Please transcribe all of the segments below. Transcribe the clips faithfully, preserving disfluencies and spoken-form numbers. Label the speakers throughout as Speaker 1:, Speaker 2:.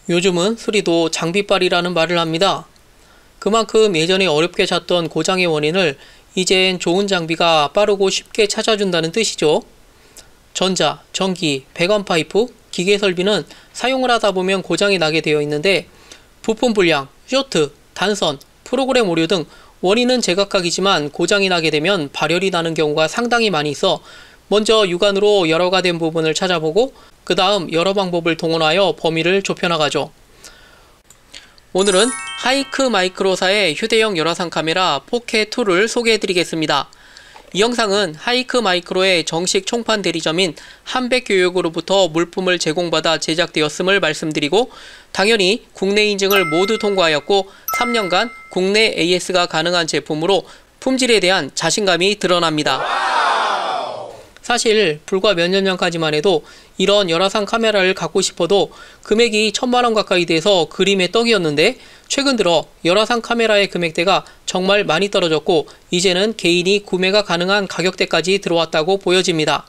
Speaker 1: 요즘은 수리도 장비빨이라는 말을 합니다. 그만큼 예전에 어렵게 찾던 고장의 원인을 이젠 좋은 장비가 빠르고 쉽게 찾아준다는 뜻이죠. 전자, 전기, 배관 파이프, 기계 설비는 사용을 하다 보면 고장이 나게 되어 있는데 부품 불량, 쇼트, 단선, 프로그램 오류 등 원인은 제각각이지만 고장이 나게 되면 발열이 나는 경우가 상당히 많이 있어 먼저 육안으로 열화가 된 부분을 찾아보고 그 다음 여러 방법을 동원하여 범위를 좁혀나가죠. 오늘은 하이크 마이크로사의 휴대용 열화상 카메라 포켓이를 소개해드리겠습니다. 이 영상은 하이크 마이크로의 정식 총판 대리점인 한백교육으로부터 물품을 제공받아 제작되었음을 말씀드리고 당연히 국내 인증을 모두 통과하였고 삼 년간 국내 에이에스가 가능한 제품으로 품질에 대한 자신감이 드러납니다. 사실 불과 몇 년 전까지만 해도 이런 열화상 카메라를 갖고 싶어도 금액이 천만 원 가까이 돼서 그림의 떡이었는데 최근 들어 열화상 카메라의 금액대가 정말 많이 떨어졌고 이제는 개인이 구매가 가능한 가격대까지 들어왔다고 보여집니다.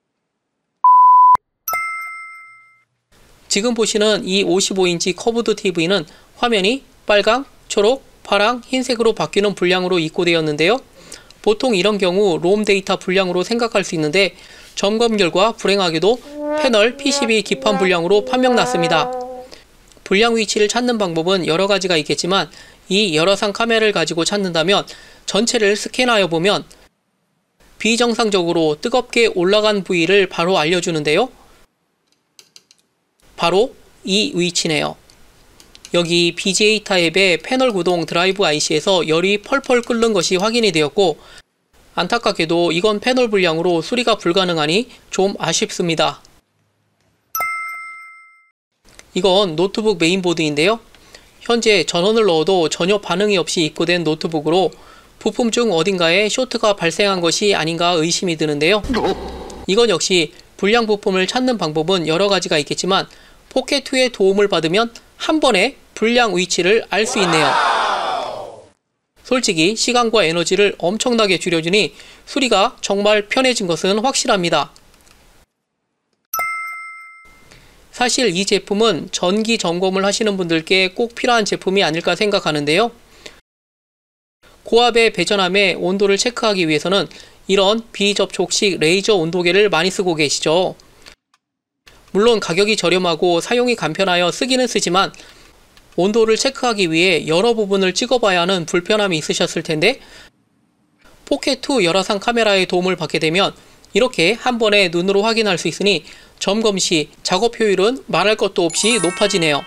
Speaker 1: 지금 보시는 이 오십오 인치 커브드 티비는 화면이 빨강, 초록, 파랑, 흰색으로 바뀌는 불량으로 입고되었는데요. 보통 이런 경우 롬 데이터 불량으로 생각할 수 있는데 점검 결과 불행하게도 패널 피시비 기판 불량으로 판명났습니다. 불량 위치를 찾는 방법은 여러 가지가 있겠지만 이 열화상 카메라를 가지고 찾는다면 전체를 스캔하여 보면 비정상적으로 뜨겁게 올라간 부위를 바로 알려주는데요. 바로 이 위치네요. 여기 비지에이 타입의 패널 구동 드라이브 아이씨에서 열이 펄펄 끓는 것이 확인이 되었고 안타깝게도 이건 패널 불량으로 수리가 불가능하니 좀 아쉽습니다. 이건 노트북 메인보드인데요. 현재 전원을 넣어도 전혀 반응이 없이 입고된 노트북으로 부품 중 어딘가에 쇼트가 발생한 것이 아닌가 의심이 드는데요. 이건 역시 불량 부품을 찾는 방법은 여러 가지가 있겠지만 포켓이의 도움을 받으면 한 번에 불량 위치를 알 수 있네요. 솔직히 시간과 에너지를 엄청나게 줄여주니 수리가 정말 편해진 것은 확실합니다. 사실 이 제품은 전기 점검을 하시는 분들께 꼭 필요한 제품이 아닐까 생각하는데요. 고압의 배전함의 온도를 체크하기 위해서는 이런 비접촉식 레이저 온도계를 많이 쓰고 계시죠. 물론 가격이 저렴하고 사용이 간편하여 쓰기는 쓰지만 온도를 체크하기 위해 여러 부분을 찍어봐야 하는 불편함이 있으셨을 텐데 포켓이 열화상 카메라의 도움을 받게 되면 이렇게 한 번에 눈으로 확인할 수 있으니 점검 시 작업 효율은 말할 것도 없이 높아지네요.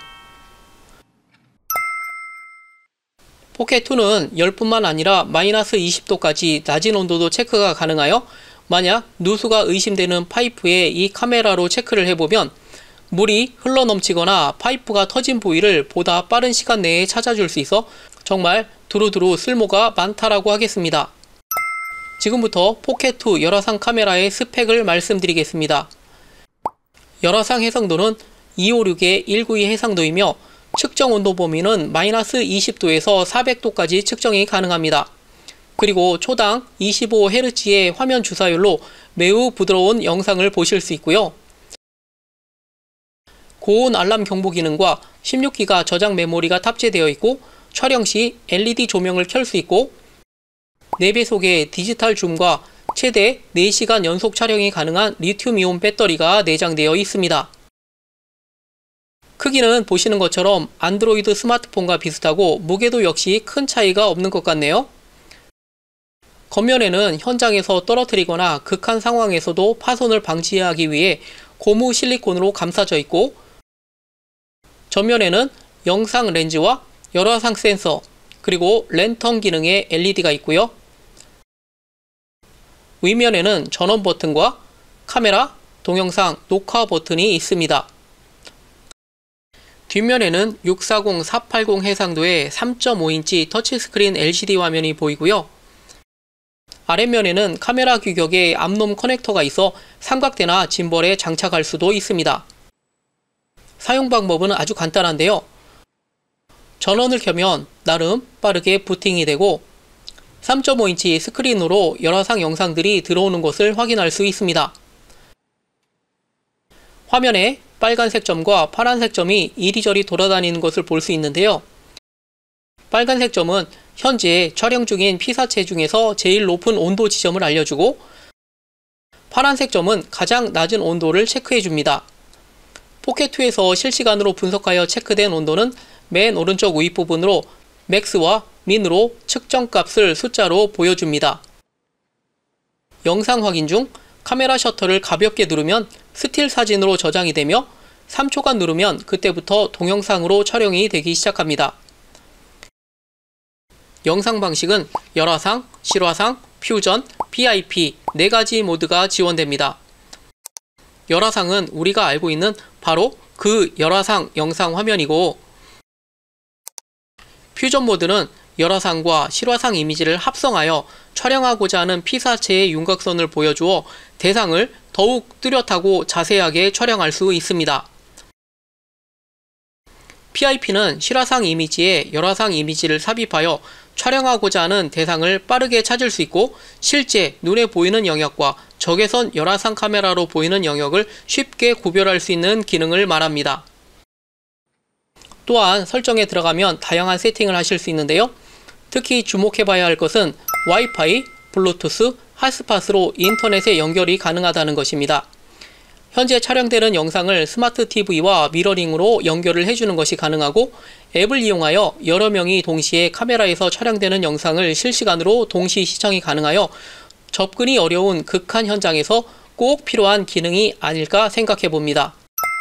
Speaker 1: 포켓이는 열뿐만 아니라 마이너스 이십 도까지 낮은 온도도 체크가 가능하여 만약 누수가 의심되는 파이프에 이 카메라로 체크를 해보면 물이 흘러넘치거나 파이프가 터진 부위를 보다 빠른 시간 내에 찾아줄 수 있어 정말 두루두루 쓸모가 많다라고 하겠습니다. 지금부터 포켓이 열화상 카메라의 스펙을 말씀드리겠습니다. 열화상 해상도는 이백오십의 백구십이 해상도이며 측정 온도 범위는 마이너스 이십 도에서 사백 도까지 측정이 가능합니다. 그리고 초당 이십오 헤르츠의 화면 주사율로 매우 부드러운 영상을 보실 수 있고요. 고온 알람 경보 기능과 십육 기가 저장 메모리가 탑재되어 있고 촬영 시 엘이디 조명을 켤 수 있고 네 배속의 디지털 줌과 최대 네 시간 연속 촬영이 가능한 리튬이온 배터리가 내장되어 있습니다. 크기는 보시는 것처럼 안드로이드 스마트폰과 비슷하고 무게도 역시 큰 차이가 없는 것 같네요. 겉면에는 현장에서 떨어뜨리거나 극한 상황에서도 파손을 방지하기 위해 고무 실리콘으로 감싸져 있고 전면에는 영상 렌즈와 열화상 센서 그리고 랜턴 기능의 엘이디가 있고요. 윗면에는 전원 버튼과 카메라, 동영상, 녹화 버튼이 있습니다. 뒷면에는 육백사십, 사백팔십 해상도의 삼 점 오 인치 터치스크린 엘시디 화면이 보이고요. 아랫면에는 카메라 규격의 암놈 커넥터가 있어 삼각대나 짐벌에 장착할 수도 있습니다. 사용 방법은 아주 간단한데요. 전원을 켜면 나름 빠르게 부팅이 되고 삼 점 오 인치 스크린으로 열화상 영상들이 들어오는 것을 확인할 수 있습니다. 화면에 빨간색 점과 파란색 점이 이리저리 돌아다니는 것을 볼 수 있는데요. 빨간색 점은 현재 촬영 중인 피사체 중에서 제일 높은 온도 지점을 알려주고, 파란색 점은 가장 낮은 온도를 체크해줍니다. 포켓이에서 실시간으로 분석하여 체크된 온도는 맨 오른쪽 윗부분으로 맥스와 민으로 측정값을 숫자로 보여줍니다. 영상 확인 중 카메라 셔터를 가볍게 누르면 스틸 사진으로 저장이 되며 삼 초간 누르면 그때부터 동영상으로 촬영이 되기 시작합니다. 영상 방식은 열화상, 실화상, 퓨전, 피아이피 네 가지 모드가 지원됩니다. 열화상은 우리가 알고 있는 바로 그 열화상 영상 화면이고, 퓨전 모드는 열화상과 실화상 이미지를 합성하여 촬영하고자 하는 피사체의 윤곽선을 보여주어 대상을 더욱 뚜렷하고 자세하게 촬영할 수 있습니다. 피아이피는 실화상 이미지에 열화상 이미지를 삽입하여 촬영하고자 하는 대상을 빠르게 찾을 수 있고, 실제 눈에 보이는 영역과 적외선 열화상 카메라로 보이는 영역을 쉽게 구별할 수 있는 기능을 말합니다. 또한 설정에 들어가면 다양한 세팅을 하실 수 있는데요. 특히 주목해봐야 할 것은 와이파이, 블루투스, 핫스팟으로 인터넷에 연결이 가능하다는 것입니다. 현재 촬영되는 영상을 스마트 티비와 미러링으로 연결을 해주는 것이 가능하고, 앱을 이용하여 여러 명이 동시에 카메라에서 촬영되는 영상을 실시간으로 동시 시청이 가능하여 접근이 어려운 극한 현장에서 꼭 필요한 기능이 아닐까 생각해 봅니다.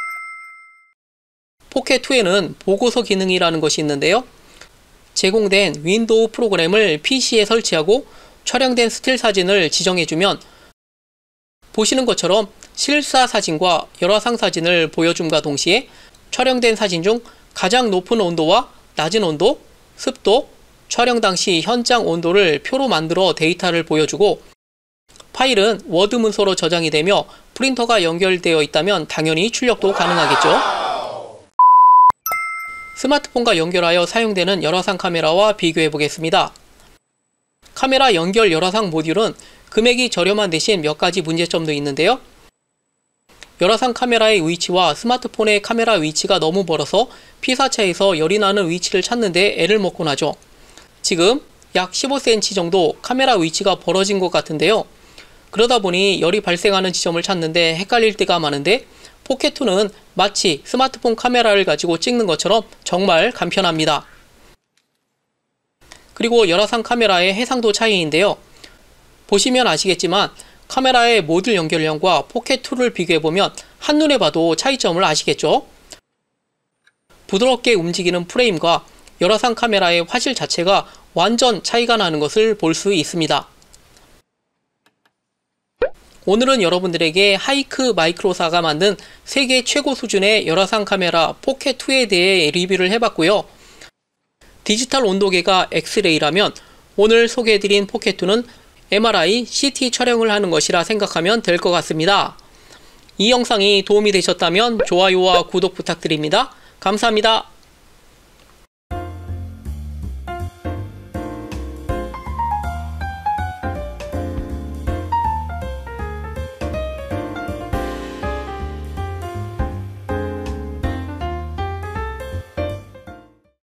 Speaker 1: 포켓이에는 보고서 기능이라는 것이 있는데요. 제공된 윈도우 프로그램을 피시에 설치하고 촬영된 스틸 사진을 지정해주면 보시는 것처럼 실사 사진과 열화상 사진을 보여줌과 동시에 촬영된 사진 중 가장 높은 온도와 낮은 온도, 습도, 촬영 당시 현장 온도를 표로 만들어 데이터를 보여주고, 파일은 워드 문서로 저장이 되며 프린터가 연결되어 있다면 당연히 출력도 가능하겠죠. 스마트폰과 연결하여 사용되는 열화상 카메라와 비교해 보겠습니다. 카메라 연결 열화상 모듈은 금액이 저렴한 대신 몇 가지 문제점도 있는데요. 열화상 카메라의 위치와 스마트폰의 카메라 위치가 너무 멀어서 피사체에서 열이 나는 위치를 찾는데 애를 먹곤 하죠. 지금 약 십오 센티미터 정도 카메라 위치가 벌어진 것 같은데요. 그러다 보니 열이 발생하는 지점을 찾는데 헷갈릴 때가 많은데, 포켓이는 마치 스마트폰 카메라를 가지고 찍는 것처럼 정말 간편합니다. 그리고 열화상 카메라의 해상도 차이인데요. 보시면 아시겠지만 카메라의 모듈 연결량과 포켓이를 비교해보면 한눈에 봐도 차이점을 아시겠죠? 부드럽게 움직이는 프레임과 열화상 카메라의 화질 자체가 완전 차이가 나는 것을 볼 수 있습니다. 오늘은 여러분들에게 하이크 마이크로사가 만든 세계 최고 수준의 열화상 카메라 포켓이에 대해 리뷰를 해봤고요. 디지털 온도계가 엑스레이라면 오늘 소개해드린 포켓이는 엠알아이, 씨티 촬영을 하는 것이라 생각하면 될 것 같습니다. 이 영상이 도움이 되셨다면 좋아요와 구독 부탁드립니다. 감사합니다.